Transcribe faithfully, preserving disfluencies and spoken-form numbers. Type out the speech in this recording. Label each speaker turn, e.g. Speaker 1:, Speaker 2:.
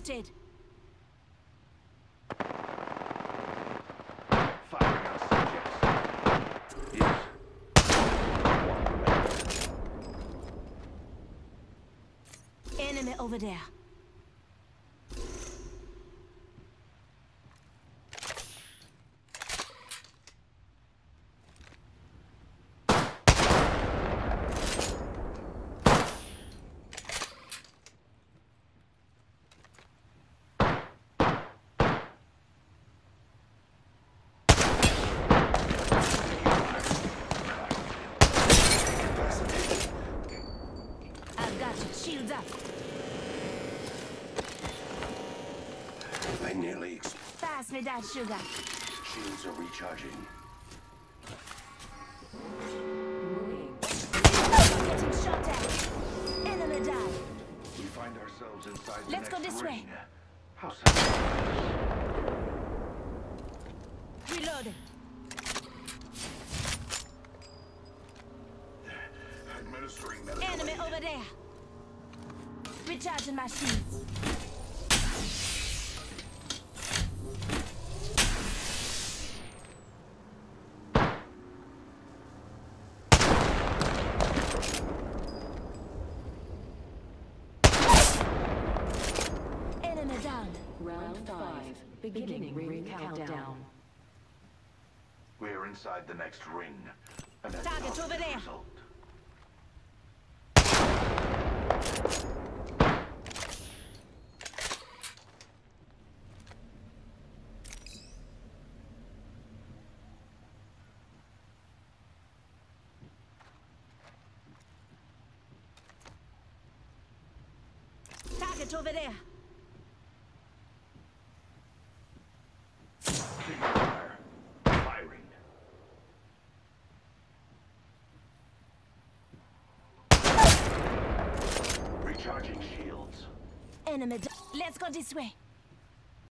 Speaker 1: spotted.
Speaker 2: Firing on subjects. Yes.
Speaker 1: Enemy over there. Shields up.
Speaker 2: I nearly ex-
Speaker 1: Pass me that sugar.
Speaker 2: Shields are recharging.
Speaker 1: Getting shot at. Enemy down.
Speaker 2: We find ourselves inside the
Speaker 1: Let's
Speaker 2: next
Speaker 1: go this
Speaker 2: ring.
Speaker 1: way.
Speaker 2: How sad.
Speaker 1: Reloading.
Speaker 2: Administering medical
Speaker 1: Enemy
Speaker 2: aid.
Speaker 1: over there. Recharging my shields. Enemy down.
Speaker 3: Round five. Beginning ring countdown.
Speaker 2: We're inside the next ring. And that's
Speaker 1: Target
Speaker 2: not
Speaker 1: over
Speaker 2: the
Speaker 1: there.
Speaker 2: result.
Speaker 1: Target over there.
Speaker 2: Taking fire. Firing. Recharging shields.
Speaker 1: Enemy down. Let's go this way.